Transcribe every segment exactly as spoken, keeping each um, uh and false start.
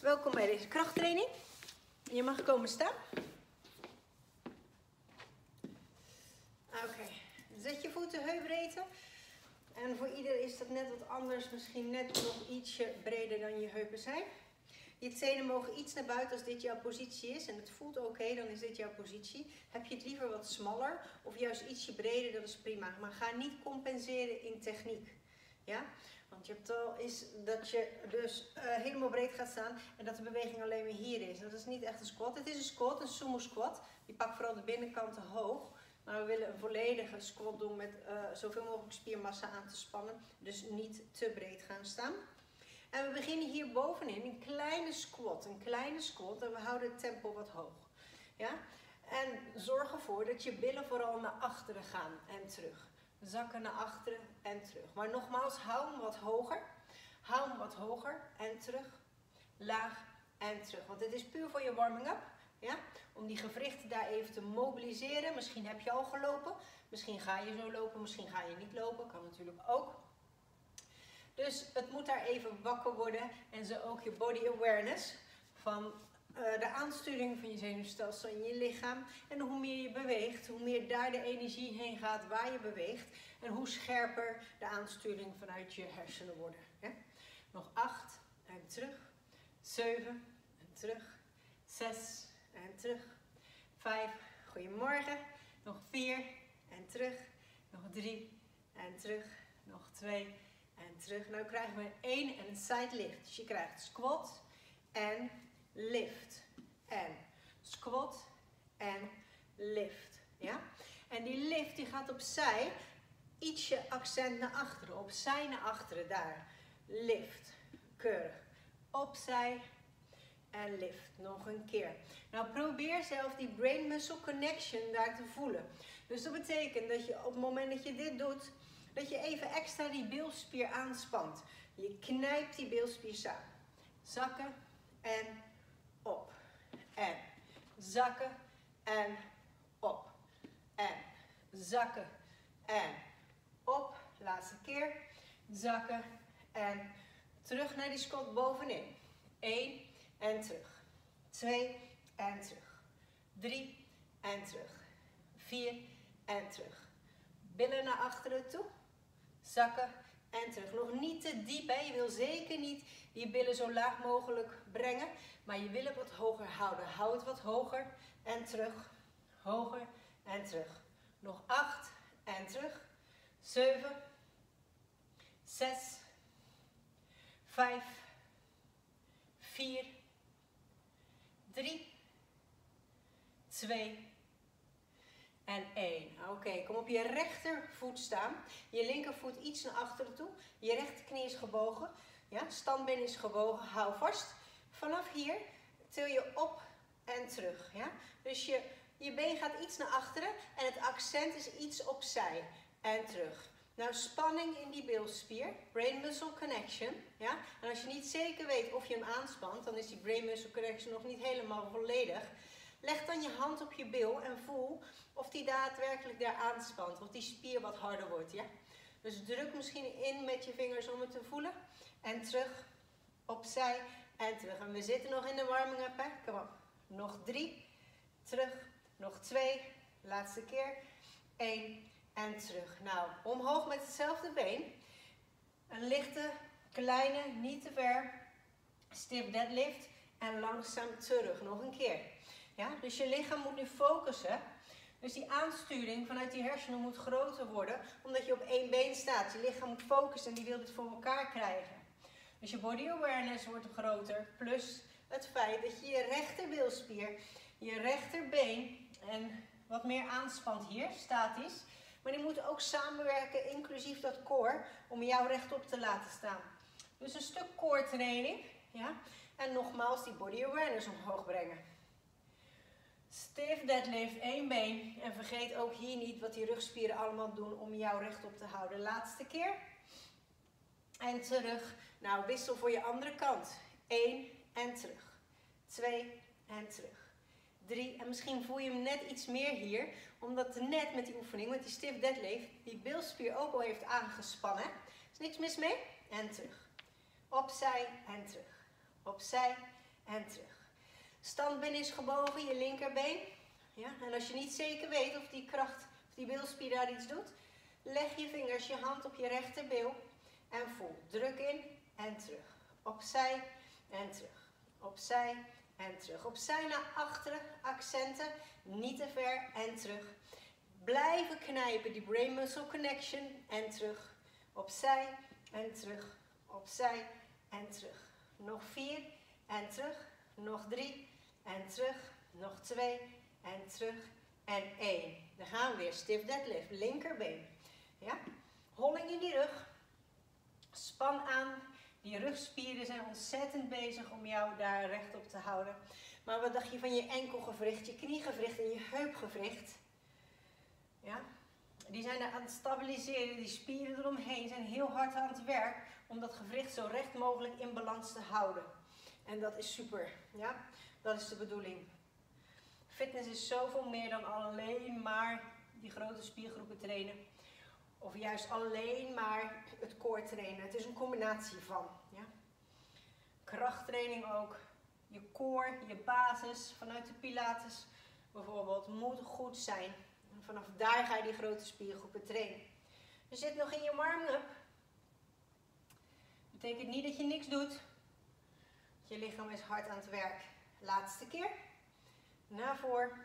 Welkom bij deze krachttraining. Je mag komen staan. Oké, okay. Zet je voeten heupbreedte. En voor ieder is dat net wat anders. Misschien net nog ietsje breder dan je heupen zijn. Je tenen mogen iets naar buiten als dit jouw positie is. En het voelt oké, okay, dan is dit jouw positie. Heb je het liever wat smaller of juist ietsje breder, dat is prima. Maar ga niet compenseren in techniek. Ja? Want je hebt al is dat je dus uh, helemaal breed gaat staan en dat de beweging alleen maar hier is. Dat is niet echt een squat. Het is een squat, een sumo squat. Je pakt vooral de binnenkant hoog. Maar we willen een volledige squat doen met uh, zoveel mogelijk spiermassa aan te spannen. Dus niet te breed gaan staan. En we beginnen hier bovenin een kleine squat. Een kleine squat en we houden het tempo wat hoog. Ja? En zorg ervoor dat je billen vooral naar achteren gaan en terug. Zakken naar achteren en terug. Maar nogmaals, hou hem wat hoger. Hou hem wat hoger en terug. Laag en terug. Want dit is puur voor je warming-up. Ja? Om die gewrichten daar even te mobiliseren. Misschien heb je al gelopen. Misschien ga je zo lopen. Misschien ga je niet lopen. Kan natuurlijk ook. Dus het moet daar even wakker worden. En zo ook je body awareness. Van uh, de aansturing van je zenuwstelsel in je lichaam. En hoe meer je beweegt, hoe meer daar de energie heen gaat waar je beweegt. En hoe scherper de aansturing vanuit je hersenen worden. Hè? Nog acht en terug. Zeven en terug. Zes en terug. Vijf. Goedemorgen. Nog vier en terug. Nog drie en terug. Nog twee en terug. Nou krijgen we een één en een side lift. Dus je krijgt squat en lift. En squat en lift. Ja? En die lift die gaat opzij. Ietsje accent naar achteren. Opzij naar achteren. Daar. Lift. Keurig. Opzij. En lift. Nog een keer. Nou probeer zelf die brain muscle connection daar te voelen. Dus dat betekent dat je op het moment dat je dit doet, dat je even extra die bilspier aanspant. Je knijpt die bilspier samen. Zakken en op. En zakken en op. En zakken en op. Laatste keer. Zakken en terug naar die squat bovenin. Eén en terug. Twee en terug. Drie en terug. Vier en terug. Billen naar achteren toe. Zakken en terug. Nog niet te diep, hè? Je wil zeker niet die billen zo laag mogelijk brengen. Maar je wil het wat hoger houden. Hou het wat hoger en terug. Hoger en terug. Nog acht en terug. Zeven. Zes. Vijf. Vier. Drie. Twee. En één. Oké, okay, kom op je rechtervoet staan. Je linkervoet iets naar achteren toe. Je rechterknie is gebogen. Ja, standbeen is gebogen. Hou vast. Vanaf hier til je op en terug. Ja? Dus je, je been gaat iets naar achteren. En het accent is iets opzij. En terug. Nou, spanning in die bilspier. Brain muscle connection. Ja? En als je niet zeker weet of je hem aanspant, dan is die brain muscle connection nog niet helemaal volledig. Leg dan je hand op je bil en voel of die daadwerkelijk daar aanspant. Of die spier wat harder wordt. Ja? Dus druk misschien in met je vingers om het te voelen. En terug, opzij en terug. En we zitten nog in de warming up. Hè? Kom op. Nog drie. Terug. Nog twee. Laatste keer. Eén. En terug. Nou, omhoog met hetzelfde been. Een lichte, kleine, niet te ver. Stiff deadlift. En langzaam terug. Nog een keer. Ja, dus je lichaam moet nu focussen. Dus die aansturing vanuit die hersenen moet groter worden. Omdat je op één been staat. Je lichaam moet focussen en die wil dit voor elkaar krijgen. Dus je body awareness wordt groter. Plus het feit dat je je rechterbilspier, je rechterbeen en wat meer aanspant hier, statisch. Maar die moeten ook samenwerken, inclusief dat core, om jou rechtop te laten staan. Dus een stuk core training. Ja? En nogmaals die body awareness omhoog brengen. Stiff deadlift, één been. En vergeet ook hier niet wat die rugspieren allemaal doen om jou rechtop te houden. Laatste keer. En terug. Nou, wissel voor je andere kant. Eén en terug. Twee en terug. Drie. En misschien voel je hem net iets meer hier. Omdat net met die oefening, met die stiff deadlift, die bilspier ook al heeft aangespannen. Er is niks mis mee. En terug. Opzij en terug. Opzij en terug. Standbeen is gebogen, je linkerbeen. Ja? En als je niet zeker weet of die kracht, of die bilspier daar iets doet, leg je vingers, je hand op je rechterbil en voel. Druk in en terug. Opzij en terug. Opzij en terug. Opzij naar achteren, accenten, niet te ver en terug. Blijven knijpen, die brain muscle connection en terug. Opzij en terug. Opzij en terug. Nog vier en terug. Nog drie en terug. Nog twee en terug. En één. Dan gaan we weer. Stiff deadlift. Linkerbeen. Ja? Holling in die rug. Span aan. Die rugspieren zijn ontzettend bezig om jou daar rechtop te houden. Maar wat dacht je van je enkelgewricht, je kniegewricht en je heupgewricht? Ja? Die zijn er aan het stabiliseren. Die spieren eromheen zijn heel hard aan het werk om dat gewricht zo recht mogelijk in balans te houden. En dat is super. Ja? Dat is de bedoeling. Fitness is zoveel meer dan alleen maar die grote spiergroepen trainen. Of juist alleen maar het core trainen. Het is een combinatie van. Ja? Krachttraining ook. Je core, je basis vanuit de Pilates bijvoorbeeld moet goed zijn. En vanaf daar ga je die grote spiergroepen trainen. Je zit nog in je warm-up. Betekent niet dat je niks doet. Je lichaam is hard aan het werk. Laatste keer. Naar voren.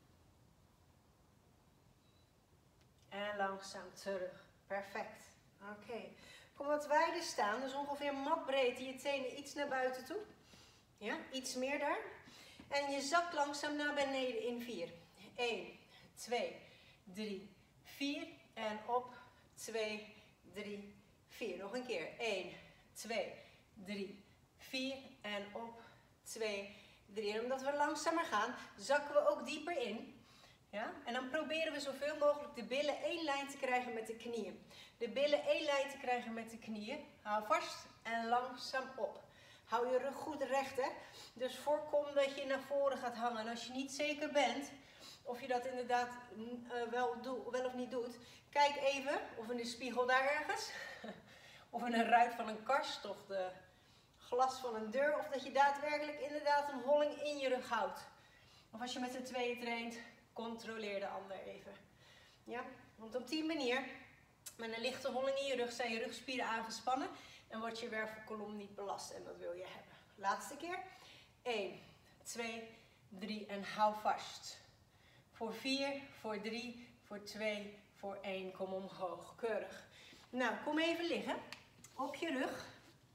En langzaam terug. Perfect. Oké. Okay. Kom wat wijder staan. Dus ongeveer matbreedte. Je tenen iets naar buiten toe. Ja, iets meer daar. En je zakt langzaam naar beneden in vier. één, twee, drie, vier. En op. twee, drie, vier. Nog een keer. één, twee, drie, vier. En op. twee, drie. En omdat we langzamer gaan, zakken we ook dieper in. Ja? En dan proberen we zoveel mogelijk de billen één lijn te krijgen met de knieën. De billen één lijn te krijgen met de knieën. Hou vast en langzaam op. Hou je rug goed recht, hè. Dus voorkom dat je naar voren gaat hangen. En als je niet zeker bent of je dat inderdaad uh, wel, doe, wel of niet doet, kijk even of in de spiegel daar ergens, of in een ruit van een kast of de glas van een deur, of dat je daadwerkelijk inderdaad een holling in je rug houdt. Of als je met z'n tweeën traint, controleer de ander even. Ja? Want op die manier, met een lichte holling in je rug, zijn je rugspieren aangespannen en wordt je wervelkolom niet belast. En dat wil je hebben. Laatste keer. één, twee, drie en hou vast. Voor vier, voor drie, voor twee, voor één. Kom omhoog. Keurig. Nou, kom even liggen. Op je rug.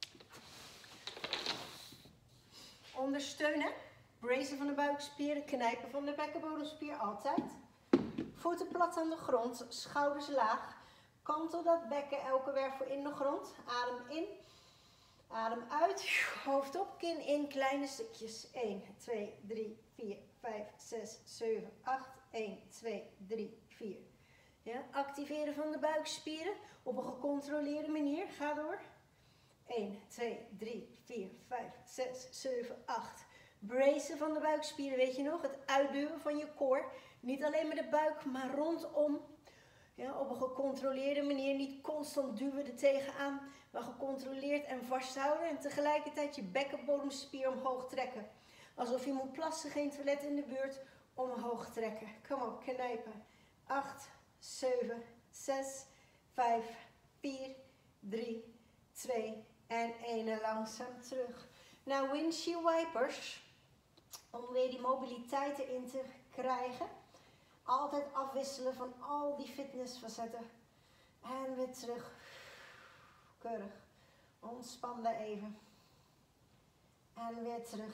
Ondersteunen. Bracen van de buikspieren, knijpen van de bekkenbodemspier, altijd. Voeten plat aan de grond, schouders laag. Kantel dat bekken elke wervel in de grond. Adem in, adem uit, hoofd op, kin in, kleine stukjes. één, twee, drie, vier, vijf, zes, zeven, acht. één, twee, drie, vier. Ja, activeren van de buikspieren op een gecontroleerde manier. Ga door. één, twee, drie, vier, vijf, zes, zeven, acht. Bracen van de buikspieren, weet je nog? Het uitduwen van je core. Niet alleen met de buik, maar rondom. Ja, op een gecontroleerde manier. Niet constant duwen er tegenaan, maar gecontroleerd en vasthouden. En tegelijkertijd je bekkenbodemspier omhoog trekken. Alsof je moet plassen, geen toilet in de buurt. Omhoog trekken. Kom op, knijpen. acht, zeven, zes, vijf, vier, drie, twee en één. En langzaam terug. Nou, windshield wipers. Om weer die mobiliteit erin te krijgen. Altijd afwisselen van al die fitnessfacetten. En weer terug. Keurig. Ontspan daar even. En weer terug.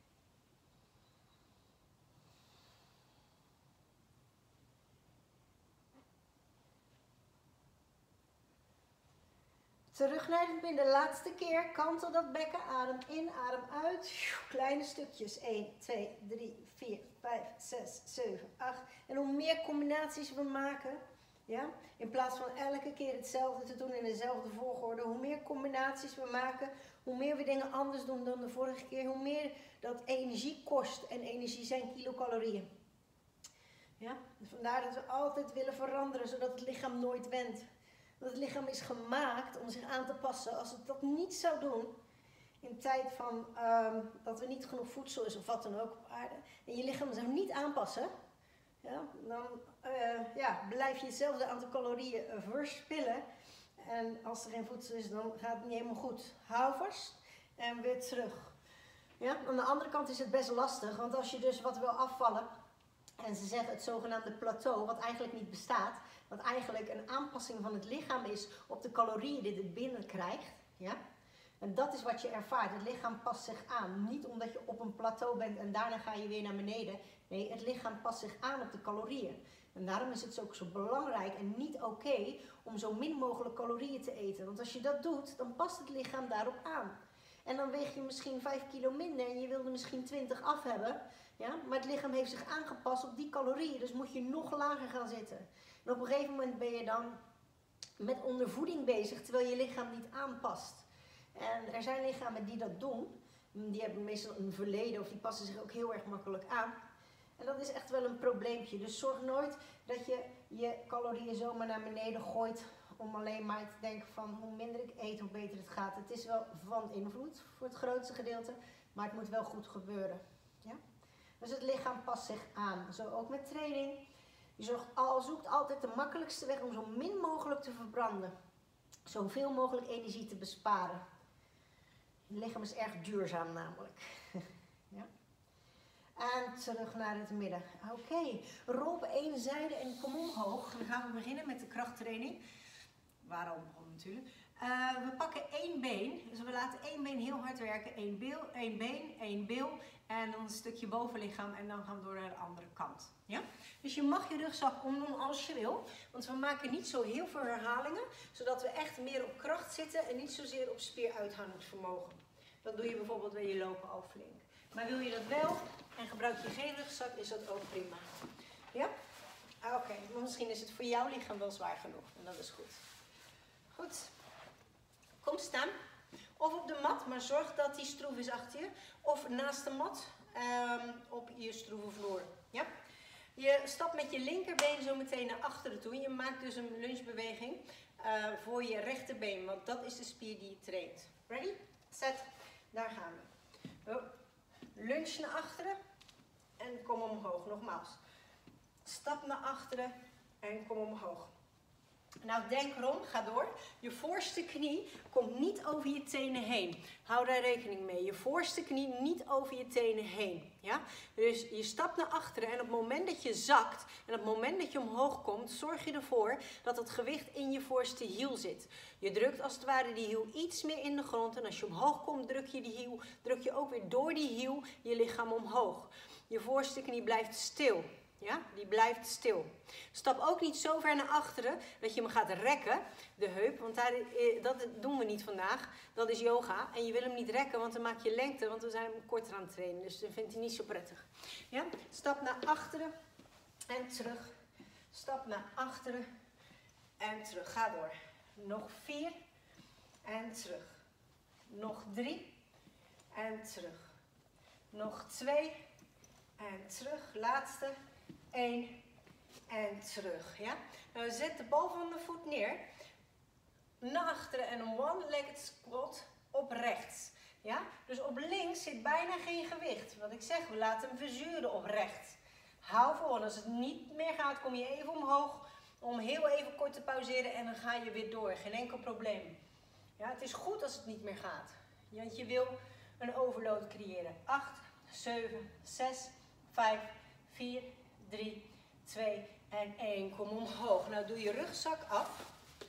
Terug naar het midden. Laatste keer. Kantel dat bekken. Adem in, adem uit. Kleine stukjes. één, twee, drie, vier, vijf, zes, zeven, acht. En hoe meer combinaties we maken. Ja, in plaats van elke keer hetzelfde te doen in dezelfde volgorde. Hoe meer combinaties we maken. Hoe meer we dingen anders doen dan de vorige keer. Hoe meer dat energie kost. En energie zijn kilocalorieën. Ja, vandaar dat we altijd willen veranderen. Zodat het lichaam nooit wendt. Want het lichaam is gemaakt om zich aan te passen. Als het dat niet zou doen, in tijd van um, dat er niet genoeg voedsel is of wat dan ook op aarde. En je lichaam zou niet aanpassen. Ja, dan uh, ja, blijf je hetzelfde aantal calorieën uh, verspillen. En als er geen voedsel is, dan gaat het niet helemaal goed. Hou vast en weer terug. Ja? Aan de andere kant is het best lastig, want als je dus wat wil afvallen, en ze zeggen het zogenaamde plateau, wat eigenlijk niet bestaat, wat eigenlijk een aanpassing van het lichaam is op de calorieën die het binnenkrijgt. Ja? En dat is wat je ervaart. Het lichaam past zich aan. Niet omdat je op een plateau bent en daarna ga je weer naar beneden. Nee, het lichaam past zich aan op de calorieën. En daarom is het ook zo belangrijk en niet oké okay om zo min mogelijk calorieën te eten. Want als je dat doet, dan past het lichaam daarop aan. En dan weeg je misschien vijf kilo minder en je wilde misschien twintig af hebben. Ja? Maar het lichaam heeft zich aangepast op die calorieën. Dus moet je nog lager gaan zitten. En op een gegeven moment ben je dan met ondervoeding bezig, terwijl je lichaam niet aanpast. En er zijn lichamen die dat doen. Die hebben meestal een verleden of die passen zich ook heel erg makkelijk aan. En dat is echt wel een probleempje. Dus zorg nooit dat je je calorieën zomaar naar beneden gooit om alleen maar te denken van hoe minder ik eet, hoe beter het gaat. Het is wel van invloed voor het grootste gedeelte, maar het moet wel goed gebeuren. Ja? Dus het lichaam past zich aan. Zo ook met training. Je zorgt al, zoekt altijd de makkelijkste weg om zo min mogelijk te verbranden. Zoveel mogelijk energie te besparen. Je lichaam is erg duurzaam namelijk. Ja? En terug naar het midden. Oké, okay. Rol op één zijde en kom omhoog. Dan gaan we beginnen met de krachttraining. Waarom begonnen natuurlijk. Uh, we pakken één been. Dus we laten één been heel hard werken. Eén bil, één been, één bil. En dan een stukje bovenlichaam. En dan gaan we door naar de andere kant. Ja? Dus je mag je rugzak omdoen als je wil. Want we maken niet zo heel veel herhalingen. Zodat we echt meer op kracht zitten. En niet zozeer op spieruithoudingsvermogen. Dat doe je bijvoorbeeld bij je lopen al flink. Maar wil je dat wel en gebruik je geen rugzak, is dat ook prima. Ja? Ah, oké, okay. Maar misschien is het voor jouw lichaam wel zwaar genoeg. En dat is goed. Goed. Kom staan. Of op de mat, maar zorg dat die stroef is achter je. Of naast de mat um, op je stroeve vloer. Ja? Je stapt met je linkerbeen zo meteen naar achteren toe. Je maakt dus een lungebeweging uh, voor je rechterbeen. Want dat is de spier die je traint. Ready? Set. Daar gaan we. Oh. Lunge naar achteren. En kom omhoog. Nogmaals. Stap naar achteren. En kom omhoog. Nou, denk erom, ga door. Je voorste knie komt niet over je tenen heen. Hou daar rekening mee. Je voorste knie niet over je tenen heen. Ja? Dus je stapt naar achteren en op het moment dat je zakt en op het moment dat je omhoog komt, zorg je ervoor dat het gewicht in je voorste hiel zit. Je drukt als het ware die hiel iets meer in de grond en als je omhoog komt, druk je die hiel, druk je ook weer door die hiel je lichaam omhoog. Je voorste knie blijft stil. Ja, die blijft stil. Stap ook niet zo ver naar achteren dat je hem gaat rekken, de heup. Want daar, dat doen we niet vandaag. Dat is yoga. En je wil hem niet rekken, want dan maak je lengte. Want we zijn hem korter aan het trainen. Dus dat vindt hij niet zo prettig. Ja? Stap naar achteren en terug. Stap naar achteren en terug. Ga door. Nog vier en terug. Nog drie en terug. Nog twee en terug. Laatste. één en terug. Ja? Nou, zet de bal van de voet neer. Naar achteren en een one-legged squat op rechts. Ja? Dus op links zit bijna geen gewicht. Wat ik zeg, we laten hem verzuren op rechts. Hou vol. En als het niet meer gaat, kom je even omhoog. Om heel even kort te pauzeren en dan ga je weer door. Geen enkel probleem. Ja, het is goed als het niet meer gaat. Want je wil een overload creëren. acht, zeven, zes, vijf, vier, drie, twee en één. Kom omhoog. Nou, doe je rugzak af.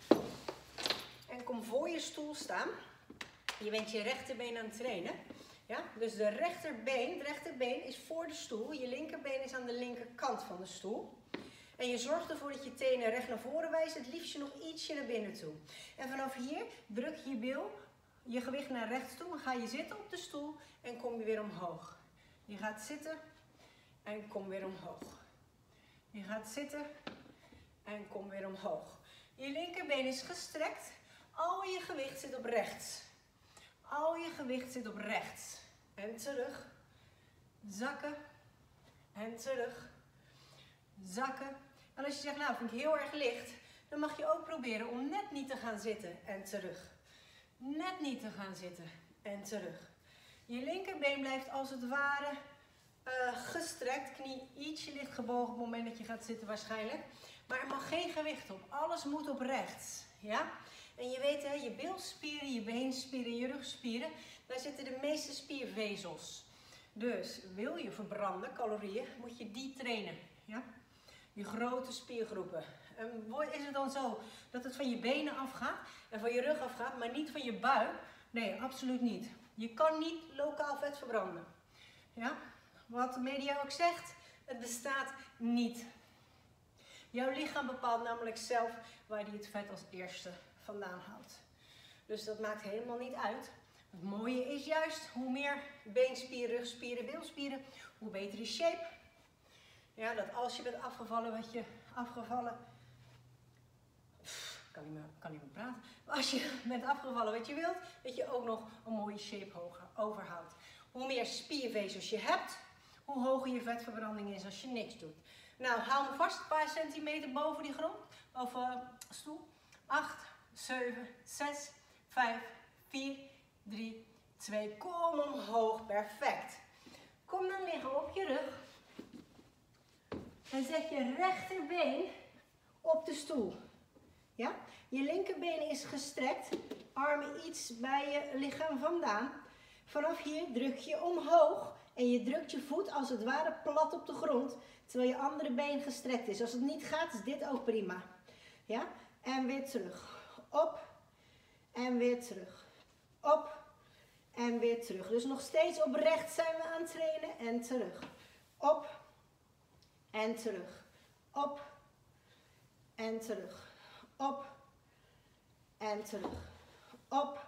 En kom voor je stoel staan. Je bent je rechterbeen aan het trainen. Ja? Dus de rechterbeen, het rechterbeen is voor de stoel. Je linkerbeen is aan de linkerkant van de stoel. En je zorgt ervoor dat je tenen recht naar voren wijzen. Het liefst nog ietsje naar binnen toe. En vanaf hier druk je bil, je gewicht naar rechts toe. Dan ga je zitten op de stoel en kom je weer omhoog. Je gaat zitten en kom weer omhoog. Je gaat zitten en kom weer omhoog. Je linkerbeen is gestrekt. Al je gewicht zit op rechts. Al je gewicht zit op rechts. En terug. Zakken. En terug. Zakken. En als je zegt, nou vind ik heel erg licht. Dan mag je ook proberen om net niet te gaan zitten. En terug. Net niet te gaan zitten. en terug. Je linkerbeen blijft als het ware uh, gestrekt. Knie ietsje licht gebogen op het moment dat je gaat zitten waarschijnlijk. Maar er mag geen gewicht op. Alles moet op rechts. Ja? En je weet, hè, je bilspieren, je beenspieren, je rugspieren, daar zitten de meeste spiervezels. Dus wil je verbranden, calorieën, moet je die trainen. Ja? Je grote spiergroepen. En is het dan zo dat het van je benen afgaat en van je rug afgaat, maar niet van je buik? Nee, absoluut niet. Je kan niet lokaal vet verbranden. Ja? Wat de media ook zegt, het bestaat niet. Jouw lichaam bepaalt namelijk zelf waar hij het vet als eerste vandaan haalt. Dus dat maakt helemaal niet uit. Het mooie is juist, hoe meer beenspieren, rugspieren, bilspieren, hoe beter de shape. Ja, dat als je bent afgevallen, wat je afgevallen... Pff, kan niet meer, kan niet meer praten. Als je bent afgevallen wat je wilt, dat je ook nog een mooie shape hoger, overhoudt. Hoe meer spiervezels je hebt, hoe hoger je vetverbranding is als je niks doet. Nou, hou me vast, een paar centimeter boven die grond, of uh, stoel. acht, zeven, zes, vijf, vier, drie, twee. Kom omhoog, perfect. Kom dan liggen op je rug. En zet je rechterbeen op de stoel. Ja? Je linkerbeen is gestrekt, armen iets bij je lichaam vandaan. Vanaf hier druk je omhoog en je drukt je voet als het ware plat op de grond, terwijl je andere been gestrekt is. Als het niet gaat, is dit ook prima. Ja? En weer terug. Op en weer terug. Op en weer terug. Dus nog steeds op rechts zijn we aan het trainen en terug. Op en terug. Op en terug. Op en terug. Op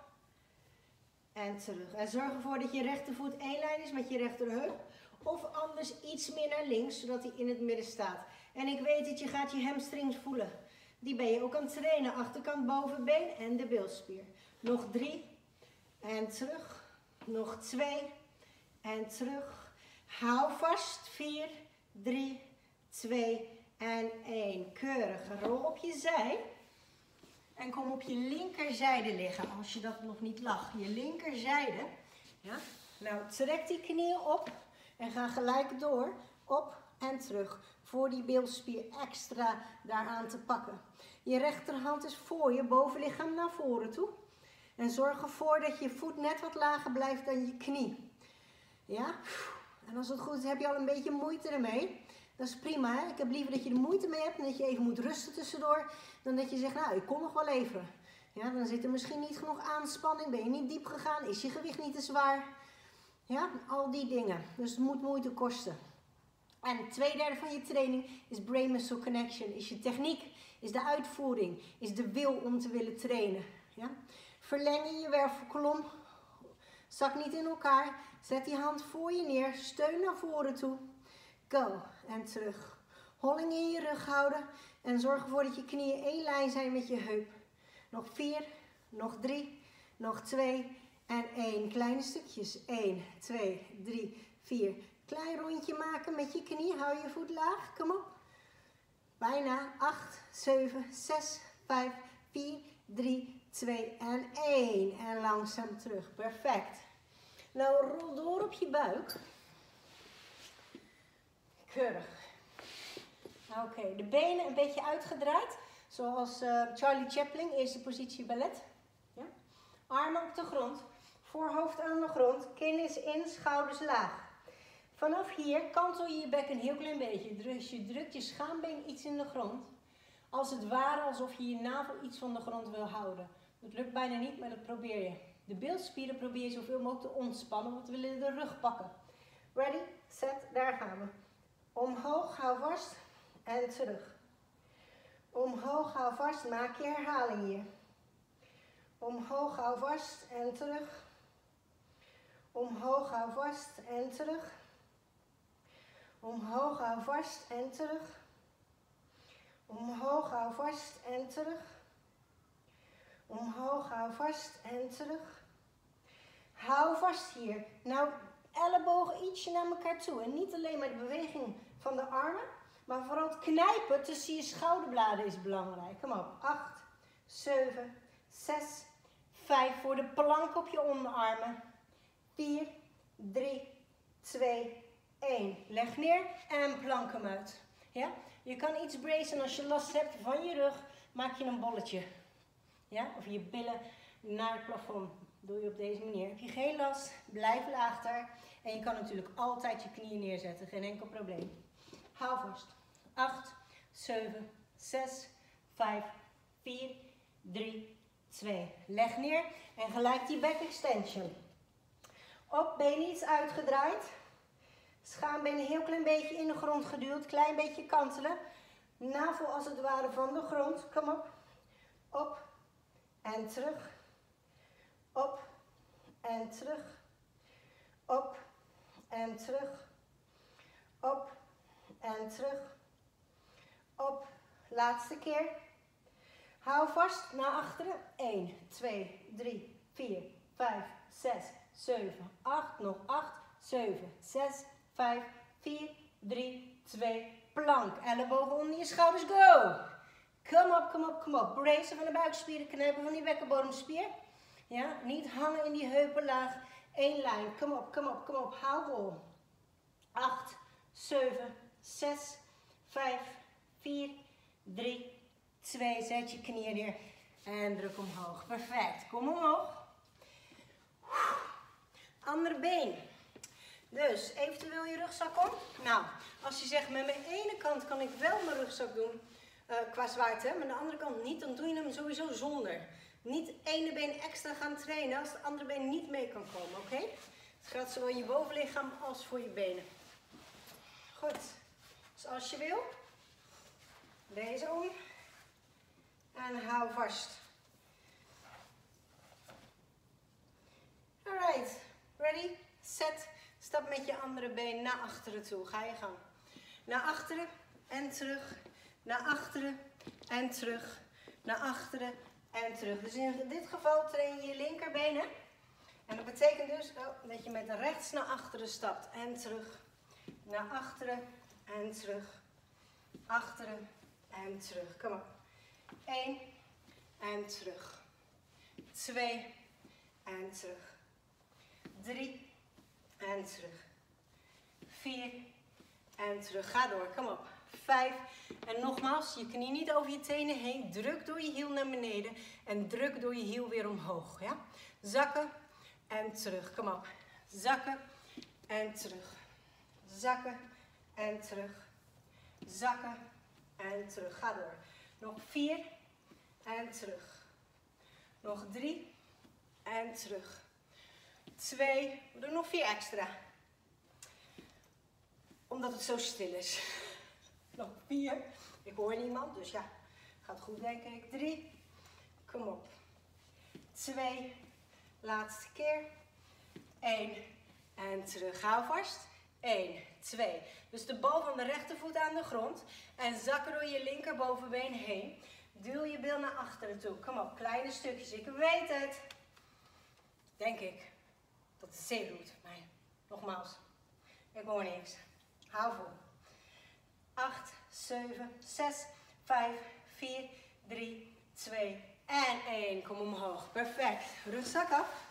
en terug. En zorg ervoor dat je rechtervoet één lijn is met je rechterheup. Of anders iets meer naar links, zodat hij in het midden staat. En ik weet dat je gaat je hamstrings voelen. Die ben je ook aan het trainen. Achterkant bovenbeen en de bilspier. Nog drie. En terug. Nog twee. En terug. Hou vast. Vier, drie, twee en één. Keurig. Rol op je zij. En kom op je linkerzijde liggen. Als je dat nog niet lag. Je linkerzijde. Ja? Nou, trek die knieën op. En ga gelijk door. Op en terug. Voor die bilspier extra daaraan te pakken. Je rechterhand is voor je bovenlichaam naar voren toe. En zorg ervoor dat je voet net wat lager blijft dan je knie. Ja? En als het goed is, heb je al een beetje moeite ermee. Dat is prima, hè? Ik heb liever dat je er moeite mee hebt en dat je even moet rusten tussendoor. Dan dat je zegt, nou, ik kom nog wel even. Ja, dan zit er misschien niet genoeg aanspanning. Ben je niet diep gegaan? Is je gewicht niet te zwaar? Ja, al die dingen. Dus het moet moeite kosten. En twee derde van je training is brain-muscle connection. Is je techniek, is de uitvoering, is de wil om te willen trainen. Ja? Verleng je wervelkolom. Zak niet in elkaar. Zet die hand voor je neer. Steun naar voren toe. Go. En terug. Holling in je rug houden. En zorg ervoor dat je knieën één lijn zijn met je heup. Nog vier. Nog drie. Nog twee. En één. Kleine stukjes. één, twee, drie, vier. Klein rondje maken met je knie. Hou je voet laag. Kom op. Bijna. acht, zeven, zes, vijf, vier, drie, twee en één. En langzaam terug. Perfect. Nou, rol door op je buik. Keurig. Oké, okay, de benen een beetje uitgedraaid. Zoals uh, Charlie Chaplin, eerste positie ballet. Ja? Armen op de grond. Voorhoofd aan de grond. Kin is in, schouders laag. Vanaf hier kantel je je bek een heel klein beetje. Dus je drukt je schaambeen iets in de grond. Als het ware alsof je je navel iets van de grond wil houden. Dat lukt bijna niet, maar dat probeer je. De bilspieren probeer je zoveel mogelijk te ontspannen, want we willen de rug pakken. Ready, set, daar gaan we. Omhoog, hou vast en terug. Omhoog, hou vast, maak je herhaling hier. Omhoog, hou vast en terug. Omhoog, hou vast en terug. Omhoog, hou vast en terug. Omhoog, hou vast en terug. Omhoog, hou vast en terug. Hou vast hier. Nou, ellebogen ietsje naar elkaar toe. En niet alleen maar de beweging van de armen, maar vooral het knijpen tussen je schouderbladen is belangrijk. Kom op. acht, zeven, zes, vijf voor de plank op je onderarmen. vier, drie, twee, één. Leg neer en plank hem uit. Ja? Je kan iets bracen als je last hebt van je rug. Maak je een bolletje. Ja? Of je billen naar het plafond. Doe je op deze manier. Heb je geen last, blijf laag daar. En je kan natuurlijk altijd je knieën neerzetten. Geen enkel probleem. Hou vast. acht, zeven, zes, vijf, vier, drie, twee. Leg neer en gelijk die back extension. Op, benen iets uitgedraaid. Schaambenen een heel klein beetje in de grond geduwd. Klein beetje kantelen. Navel als het ware van de grond. Kom op. Op en terug. Op en terug. Op en terug. Op en terug. Op. Laatste keer. Hou vast naar achteren. één, twee, drie, vier, vijf, zes, zeven, acht. Nog acht, zeven, zes, vijf, vier, drie, twee. Plank. Ellebogen onder je schouders. Go. Kom op, kom op, kom op. Bracen van de buikspieren. Knijpen van die bekkenbodemspier. Ja, niet hangen in die heupenlaag. Eén lijn. Kom op, kom op, kom op. Hou vol. acht, zeven, zes, vijf, vier, drie, twee. Zet je knieën neer en druk omhoog. Perfect. Kom omhoog. Andere been. Dus eventueel je rugzak om. Nou, als je zegt met mijn ene kant kan ik wel mijn rugzak doen. Uh, qua zwaarte, maar de andere kant niet. Dan doe je hem sowieso zonder. Niet het ene been extra gaan trainen als het andere been niet mee kan komen. Oké? Okay? Het gaat zowel in je bovenlichaam als voor je benen. Goed. Dus als je wil. Deze om. En hou vast. Alright. Ready? Set. Stap met je andere been naar achteren toe. Ga je gang. Naar achteren en terug. Naar achteren en terug. Naar achteren en terug. Dus in dit geval train je je linkerbeen. Hè? En dat betekent dus oh, dat je met rechts naar achteren stapt. En terug. Naar achteren en terug. Achteren en terug. Kom op. één en terug. twee en terug. drie en terug. vier en terug. Ga door. Kom op. vijf. En nogmaals, je knie niet over je tenen heen. Druk door je hiel naar beneden. En druk door je hiel weer omhoog. Ja? Zakken en terug. Kom op. Zakken en terug. Zakken en terug. Zakken en terug. Ga door. Nog vier en terug. Nog drie en terug. Twee. We doen nog vier extra. Omdat het zo stil is. Nog vier. Ik hoor niemand, dus ja. Gaat goed denk ik. Drie. Kom op. Twee. Laatste keer. Eén. En terug. Hou vast. Eén. Twee. Dus de bal van de rechtervoet aan de grond. En zakken door je linkerbovenbeen heen. Duw je bil naar achteren toe. Kom op. Kleine stukjes. Ik weet het. Denk ik. Dat het zeer doet. Maar nogmaals. Ik hoor niks. Hou vol. acht, zeven, zes, vijf, vier, drie, twee en één. Kom omhoog. Perfect. Rugzak af.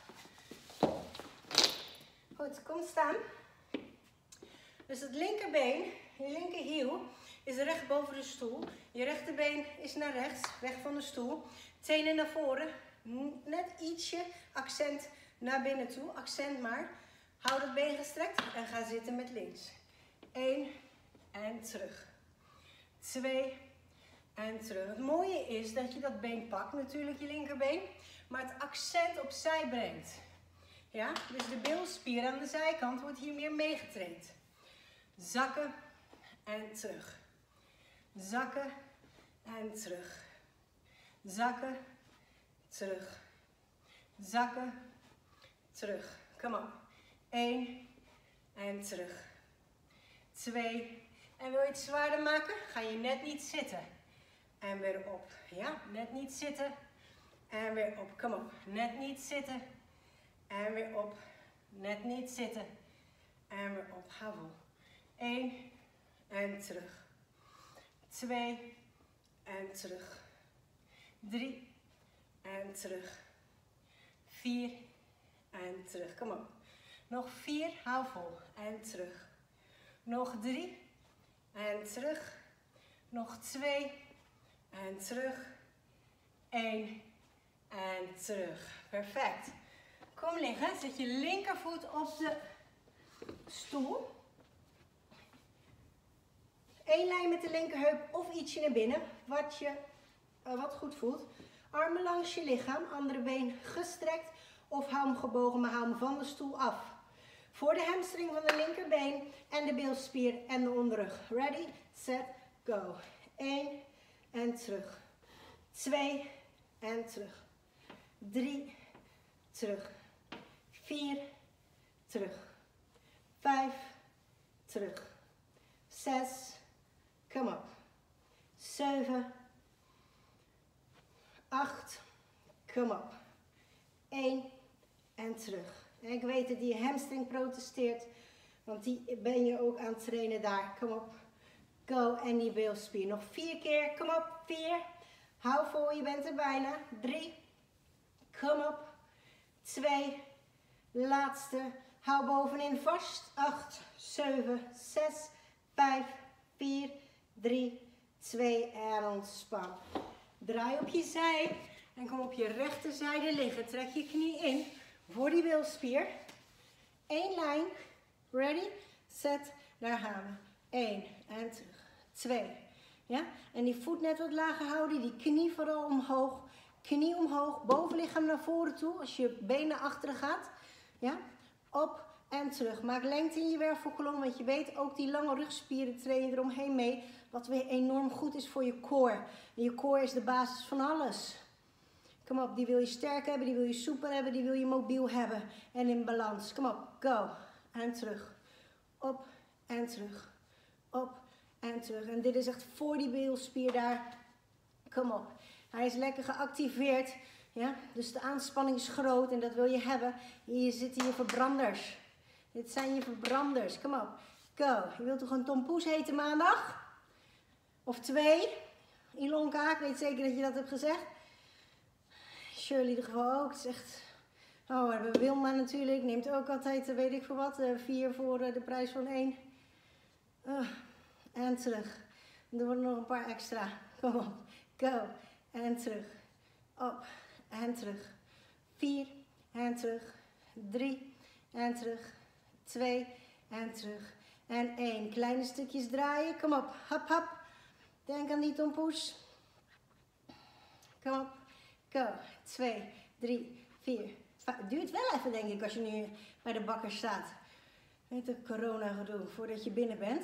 Goed, kom staan. Dus het linkerbeen, je linkerhiel, is recht boven de stoel. Je rechterbeen is naar rechts, weg van de stoel. Tenen naar voren. Net ietsje accent naar binnen toe. Accent maar. Houd het been gestrekt en ga zitten met links. één en terug. twee en terug. Het mooie is dat je dat been pakt, natuurlijk je linkerbeen, maar het accent opzij brengt. Ja, dus de bilspier aan de zijkant wordt hier meer meegetraind. Zakken en terug. Zakken en terug. Zakken, terug. Zakken, terug. Kom op. één en terug. twee. En wil je het zwaarder maken? Ga je net niet zitten. En weer op. Ja, net niet zitten. En weer op. Kom op. Net niet zitten. En weer op. Net niet zitten. En weer op. Ga vol. één en terug. twee en terug. drie en terug. vier en terug. Kom op. Nog vier, hou vol en terug. Nog drie en terug. Nog twee en terug. Eén en terug. Perfect. Kom liggen. Zet je linkervoet op de stoel. Eén lijn met de linkerheup of ietsje naar binnen. Wat je uh, wat goed voelt. Armen langs je lichaam. Andere been gestrekt. Of hou hem gebogen, maar hou hem van de stoel af. Voor de hamstring van de linkerbeen en de bilspier en de onderrug. Ready, set, go. Eén en terug. Twee en terug. Drie, terug. Vier, terug. Vijf, terug. Zes, kom op. Zeven, acht, kom op. Eén en terug. En ik weet dat die hamstring protesteert, want die ben je ook aan het trainen daar. Kom op. Go. En die bilspier. Nog vier keer. Kom op. Vier. Hou vol. Je bent er bijna. Drie. Kom op. Twee. Laatste. Hou bovenin vast. Acht. Zeven. Zes. Vijf. Vier. Drie. Twee. En ontspan. Draai op je zij. En kom op je rechterzijde liggen. Trek je knie in. Voor die bilspier. Eén lijn. Ready, set, daar gaan we. Eén en terug. Twee. Ja? En die voet net wat lager houden. Die knie vooral omhoog. Knie omhoog. Bovenlichaam naar voren toe. Als je been naar achteren gaat. Ja? Op en terug. Maak lengte in je wervelkolom. Want je weet ook die lange rugspieren trainen eromheen mee. Wat weer enorm goed is voor je core. En je core is de basis van alles. Kom op, die wil je sterk hebben, die wil je soepel hebben, die wil je mobiel hebben. En in balans. Kom op, go. En terug. Op en terug. Op en terug. En dit is echt voor die bilspier daar. Kom op. Hij is lekker geactiveerd. Ja? Dus de aanspanning is groot en dat wil je hebben. Hier zitten je verbranders. Dit zijn je verbranders. Kom op. Go. Je wilt toch een tompoes heten maandag? Of twee? Ilonka, ik weet zeker dat je dat hebt gezegd. Shirley in ieder geval ook. Het is echt... Oh, we hebben Wilma natuurlijk. Neemt ook altijd, weet ik veel wat, vier voor de prijs van één. Uh, en terug. En er worden nog een paar extra. Kom op. Go. En terug. Op. En terug. Vier. En terug. Drie. En terug. Twee. En terug. En één. Kleine stukjes draaien. Kom op. Hap, hap. Denk aan die tompoes. Kom op. Go. Twee, drie, vier, vijf. Het duurt wel even, denk ik, als je nu bij de bakker staat. Met de corona gedoe, voordat je binnen bent.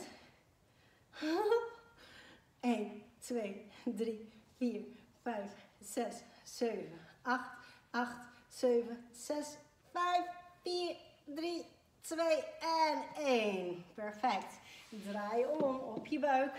één, twee, drie, vier, vijf, zes, zeven, acht, acht, zeven, zes, vijf, vier, drie, twee en één. Perfect. Draai om op je buik.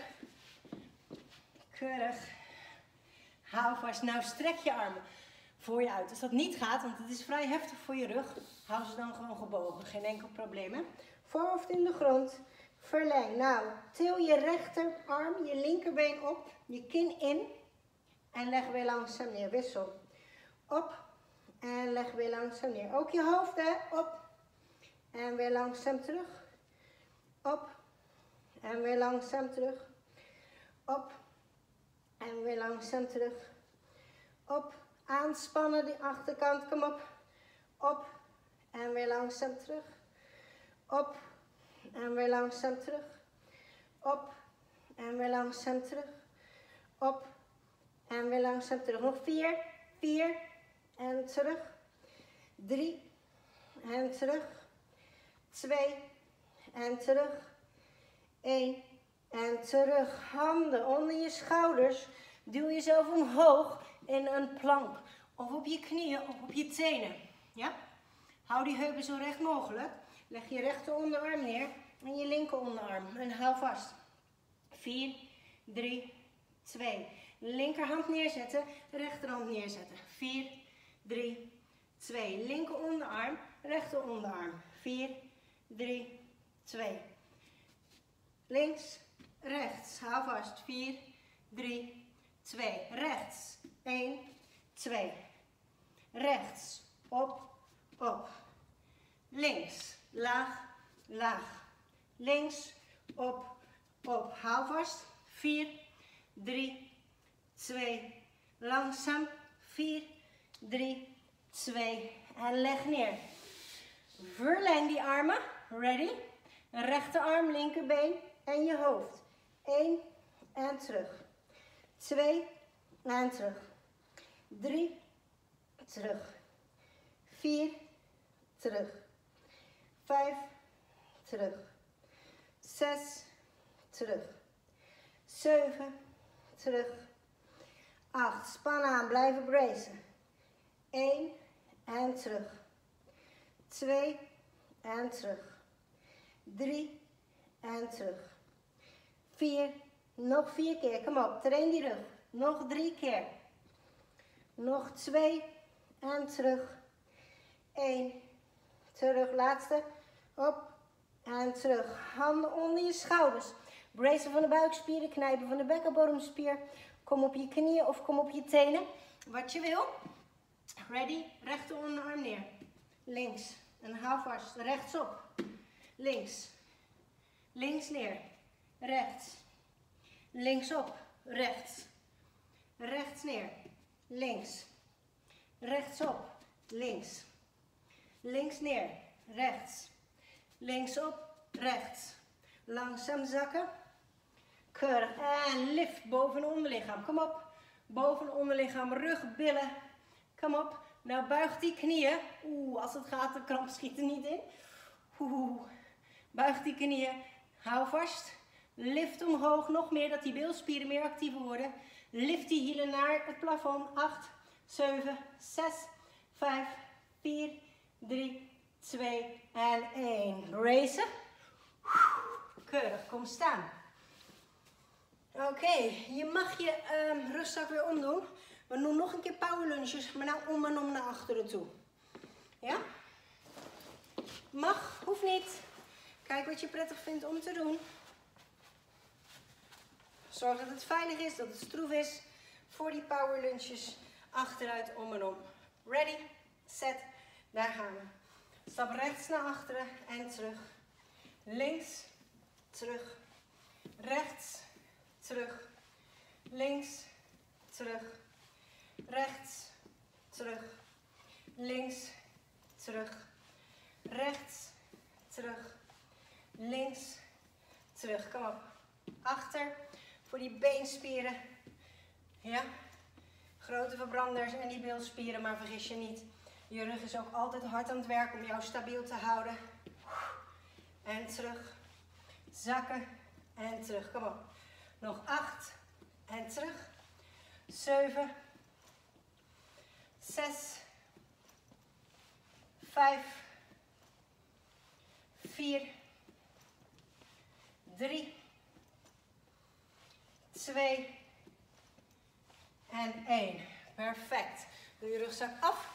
Keurig. Hou vast. Nou, strek je armen voor je uit. Als dat niet gaat, want het is vrij heftig voor je rug, hou ze dan gewoon gebogen. Geen enkel probleem, hè? Voorhoofd in de grond. Verleng. Nou, til je rechterarm, je linkerbeen op, je kin in en leg weer langzaam neer. Wissel. Op en leg weer langzaam neer. Ook je hoofd, hè? Op en weer langzaam terug. Op en weer langzaam terug. Op. En weer langzaam terug. Op. Aanspannen die achterkant. Kom op. Op. En weer langzaam terug. Op. En weer langzaam terug. Op. En weer langzaam terug. Op. En weer langzaam terug. Nog vier. Vier. En terug. Drie. En terug. Twee. En terug. Eén. En terug. Handen onder je schouders. Duw jezelf omhoog in een plank. Of op je knieën of op je tenen. Ja? Hou die heupen zo recht mogelijk. Leg je rechter onderarm neer en je linker onderarm. En hou vast. vier, drie, twee. Linkerhand neerzetten, rechterhand neerzetten. vier, drie, twee. Linker onderarm, rechter onderarm. vier, drie, twee. Links, rechts. Hou vast. vier, drie, twee. Rechts. één, twee. Rechts. op, op. Links, laag, laag. Links, op, op. Hou vast. vier, drie, twee. Langzaam. vier, drie, twee. En leg neer. Verleng die armen. Ready? Rechterarm, linkerbeen en je hoofd. één en terug. twee en terug. drie, terug. vier, terug. vijf, terug. zes, terug. zeven, terug. acht, span aan, blijven bracen. één en terug. twee en terug. drie en terug. vier, nog vier keer, kom op, train die rug. Nog drie keer. Nog twee en terug. één, terug, laatste. Op en terug. Handen onder je schouders. Bracen van de buikspieren, knijpen van de bekkenbodemspier. Kom op je knieën of kom op je tenen. Wat je wil. Ready? Rechter onderarm neer. Links. En hou vast. Rechtsop. Links. Links neer. Rechts. Linksop. Rechts. Rechts neer. Links. Rechtsop. Links. Links neer. Rechts. Linksop. Rechts. Langzaam zakken. Keurig. En lift boven en onderlichaam. Kom op. Boven en onderlichaam. Rug, billen. Kom op. Nou buig die knieën. Oeh, als het gaat, de kramp schiet er niet in. Oeh. Buig die knieën. Hou vast. Lift omhoog. Nog meer, dat die bilspieren meer actiever worden. Lift die hielen naar het plafond. acht, zeven, zes, vijf, vier, drie, twee en één. Racen. Keurig, kom staan. Oké, okay, je mag je um, rugzak weer omdoen. We doen nog een keer power lunges, maar nou om en om naar achteren toe. Ja? Mag, hoeft niet. Kijk wat je prettig vindt om te doen. Zorg dat het veilig is, dat het stroef is. Voor die power lunges. Achteruit, om en om. Ready, set, daar gaan we. Stap rechts naar achteren en terug. Links, terug. Rechts, terug. Links, terug. Rechts, terug. Links, terug. Rechts, terug. Links, terug. Kom op. Achter, voor die beenspieren. Ja. Grote verbranders en die bilspieren, maar vergis je niet. Je rug is ook altijd hard aan het werk om jou stabiel te houden. En terug. Zakken en terug. Kom op. Nog acht en terug. Zeven. Zes. Vijf. Vier. Drie. Twee. En één. Perfect. Doe je rugzak af.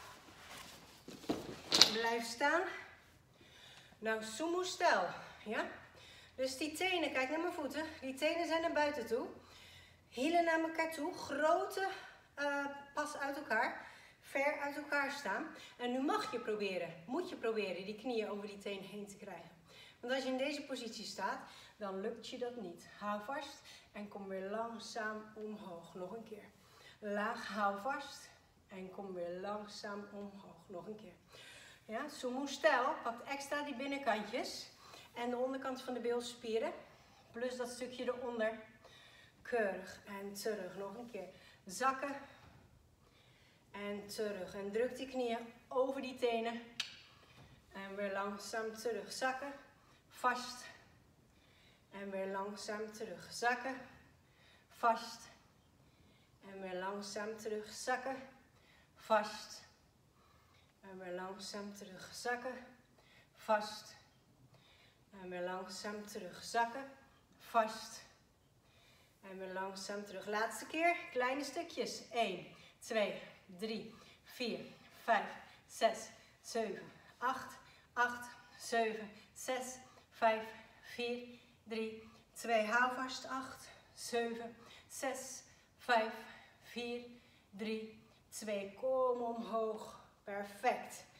Blijf staan. Nou, sumo-stijl. Ja? Dus die tenen, kijk naar mijn voeten. Die tenen zijn naar buiten toe. Hielen naar elkaar toe. Grote uh, pas uit elkaar. Ver uit elkaar staan. En nu mag je proberen, moet je proberen die knieën over die tenen heen te krijgen. Want als je in deze positie staat, dan lukt je dat niet. Hou vast en kom weer langzaam omhoog. Nog een keer. Laag, hou vast en kom weer langzaam omhoog. Nog een keer. Ja, sumo-stijl. Pak extra die binnenkantjes en de onderkant van de bilspieren. Plus dat stukje eronder. Keurig en terug. Nog een keer. Zakken en terug. En druk die knieën over die tenen. En weer langzaam terug. Zakken. Vast. En weer langzaam terug. Zakken. Vast. En weer langzaam terug. Zakken. Vast. En weer langzaam terug. Zakken. Vast. En weer langzaam terug. Zakken. Vast. En weer langzaam terug. Laatste keer. Kleine stukjes. één, twee, drie, vier, vijf, zes, zeven, acht, acht, zeven, zes, vijf, vier, drie, twee. Hou vast. acht, zeven, zes, vijf, vier, drie, twee. Kom omhoog. Perfect.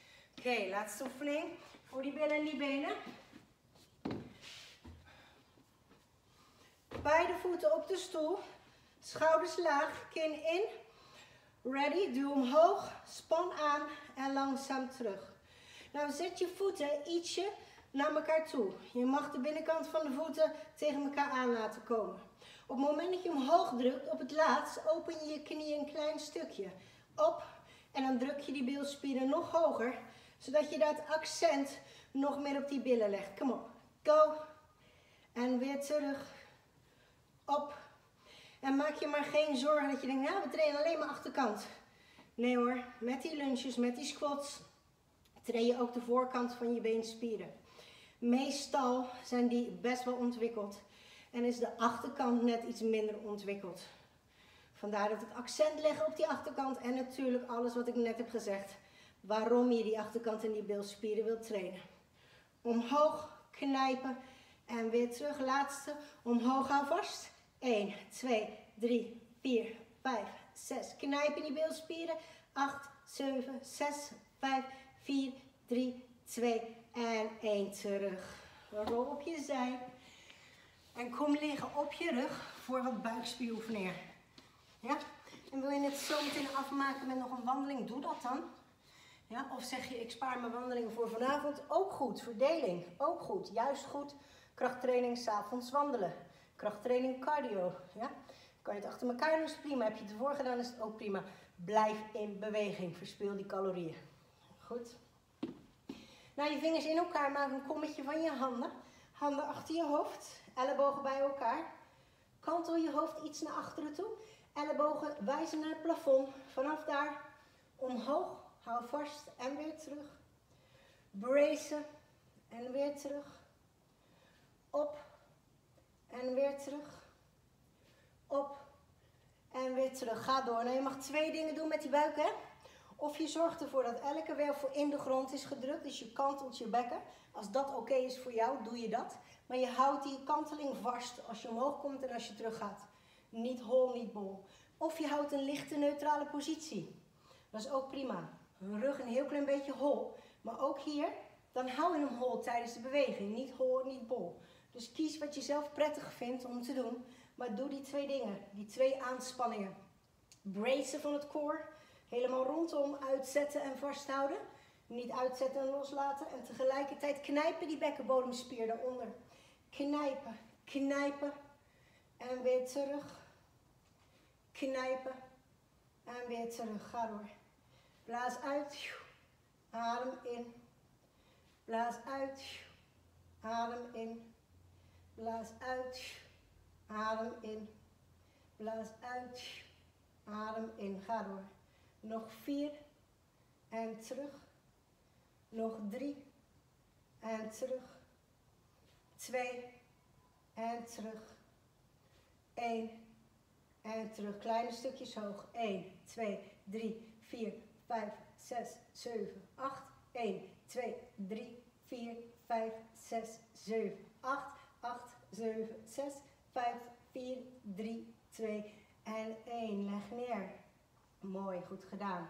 Okay, laatste oefening voor die billen en die benen. Beide voeten op de stoel, schouders laag, kin in. Ready, duw omhoog, span aan en langzaam terug. Nou zet je voeten ietsje naar elkaar toe. Je mag de binnenkant van de voeten tegen elkaar aan laten komen. Op het moment dat je omhoog drukt, op het laatst, open je je knieën een klein stukje. Op en dan druk je die bilspieren nog hoger, zodat je dat accent nog meer op die billen legt. Kom op, go. En weer terug. Op. En maak je maar geen zorgen dat je denkt, nou we trainen alleen maar achterkant. Nee hoor, met die lunges, met die squats, train je ook de voorkant van je beenspieren. Meestal zijn die best wel ontwikkeld en is de achterkant net iets minder ontwikkeld. Vandaar dat het accent leggen op die achterkant en natuurlijk alles wat ik net heb gezegd. Waarom je die achterkant en die bilspieren wilt trainen. Omhoog, knijpen en weer terug. Laatste, omhoog, hou vast. één, twee, drie, vier, vijf, zes. Knijpen die bilspieren. acht, zeven, zes, vijf, vier, drie, twee en één. Terug. Rol op je zij. En kom liggen op je rug voor wat buikspieroefeningen. Ja? En wil je het zo meteen afmaken met nog een wandeling, doe dat dan. Ja? Of zeg je, ik spaar mijn wandeling voor vanavond. Ook goed. Verdeling. Ook goed. Juist goed. Krachttraining, 's avonds wandelen. Krachttraining, cardio. Ja? Kan je het achter elkaar doen, is prima. Heb je het ervoor gedaan, is het ook prima. Blijf in beweging. Verspil die calorieën. Goed. Nou, je vingers in elkaar. Maak een kommetje van je handen. Handen achter je hoofd. Ellebogen bij elkaar. Kantel je hoofd iets naar achteren toe. Ellebogen wijzen naar het plafond. Vanaf daar omhoog. Hou vast en weer terug. Bracen en weer terug. Op en weer terug. Op en weer terug. Ga door. Nou, je mag twee dingen doen met die buik, hè. Of je zorgt ervoor dat elke wervel in de grond is gedrukt. Dus je kantelt je bekken. Als dat oké is voor jou, doe je dat. Maar je houdt die kanteling vast als je omhoog komt en als je terug gaat. Niet hol, niet bol. Of je houdt een lichte neutrale positie. Dat is ook prima. Rug een heel klein beetje hol. Maar ook hier, dan hou je hem hol tijdens de beweging. Niet hol, niet bol. Dus kies wat je zelf prettig vindt om te doen. Maar doe die twee dingen. Die twee aanspanningen. Bracen van het core. Helemaal rondom uitzetten en vasthouden. Niet uitzetten en loslaten. En tegelijkertijd knijpen die bekkenbodemspier daaronder. Knijpen, knijpen. En weer terug. Knijpen. En weer terug. Ga door. Blaas uit. Adem in. Blaas uit. Adem in. Blaas uit. Adem in. Blaas uit. Adem in. Ga door. Nog vier. En terug. Nog drie. En terug. Twee. En terug. Eén. En terug. Kleine stukjes hoog. Eén, twee, drie, vier, vijf, zes, zeven, acht. Eén, twee, drie, vier, vijf, zes, zeven, acht. acht, zeven, zes, vijf, vier, drie, twee en één. Leg neer. Mooi, goed gedaan.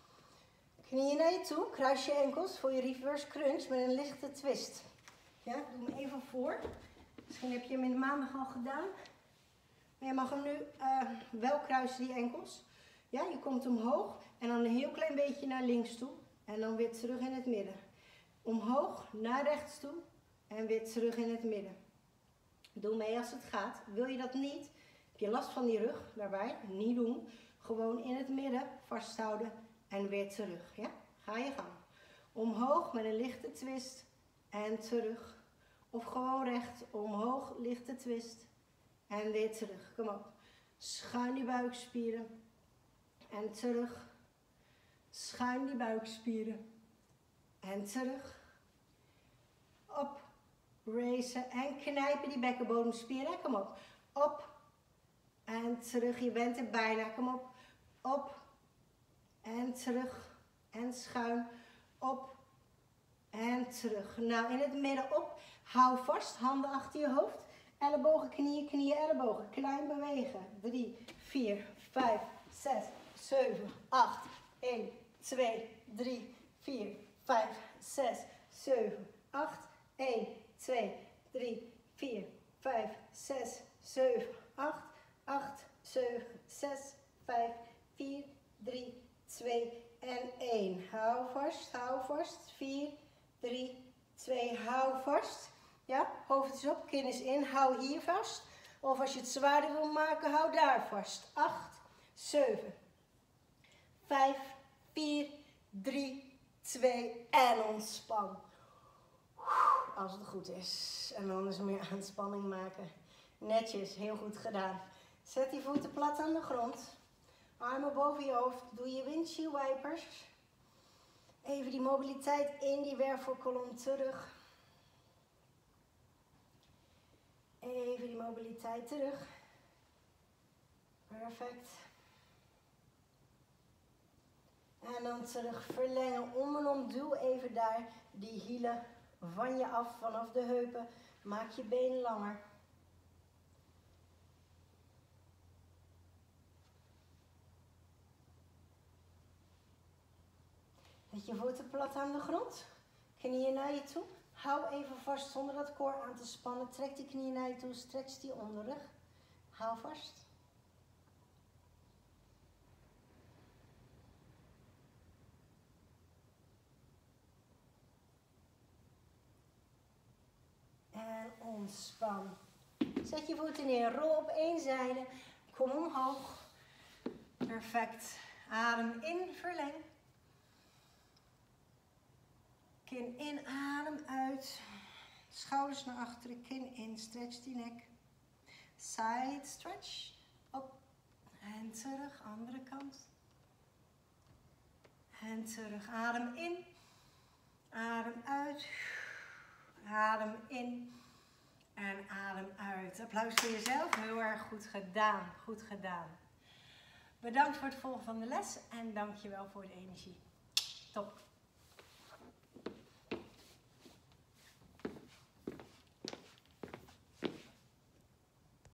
Knieën naar je toe. Kruis je enkels voor je reverse crunch met een lichte twist. Ja, doe hem even voor. Misschien heb je hem in de maandag al gedaan. Maar je mag hem nu uh, wel kruisen, die enkels. Ja, je komt omhoog en dan een heel klein beetje naar links toe. En dan weer terug in het midden. Omhoog, naar rechts toe en weer terug in het midden. Doe mee als het gaat. Wil je dat niet, heb je last van die rug, daarbij, niet doen. Gewoon in het midden vasthouden en weer terug. Ja? Ga je gang. Omhoog met een lichte twist en terug. Of gewoon recht, omhoog, lichte twist. En weer terug. Kom op. Schuin die buikspieren. En terug. Schuin die buikspieren. En terug. Op. Racen. En knijpen die bekkenbodemspieren. Kom op. Op. En terug. Je bent er bijna. Kom op. Op. En terug. En schuin. Op. En terug. Nou, in het midden op. Hou vast. Handen achter je hoofd. Ellebogen, knieën, knieën, ellebogen. Klein bewegen. drie, vier, vijf, zes, zeven, acht. één, twee, drie, vier, vijf, zes, zeven, acht, één, twee, drie, vier, vijf, zes, zeven, acht, acht, zeven, zes, vijf, vier, drie, twee en één. Hou vast, hou vast. vier, drie, twee, hou vast. Ja, hoofd is op, kin is in, hou hier vast. Of als je het zwaarder wil maken, hou daar vast. acht, zeven, vijf, vier, drie, twee en ontspan. Als het goed is. En dan is meer aanspanning maken. Netjes, heel goed gedaan. Zet die voeten plat aan de grond. Armen boven je hoofd. Doe je windshield wipers. Even die mobiliteit in die wervelkolom terug. Even die mobiliteit terug. Perfect. En dan terug verlengen om en om. Duw even daar die hielen van je af, vanaf de heupen. Maak je been langer. Zet je voeten plat aan de grond. Knieën naar je toe. Hou even vast zonder dat koor aan te spannen. Trek die knieën naar je toe. Stretch die onderrug. Hou vast. En ontspan. Zet je voeten neer. Rol op één zijde. Kom omhoog. Perfect. Adem in, verleng. Kin in, adem uit. Schouders naar achteren, kin in. Stretch die nek. Side stretch. Op. En terug, andere kant. En terug. Adem in. Adem uit. Adem in. En adem uit. Applaus voor jezelf. Heel erg goed gedaan. Goed gedaan. Bedankt voor het volgen van de les. En dankjewel voor de energie. Top.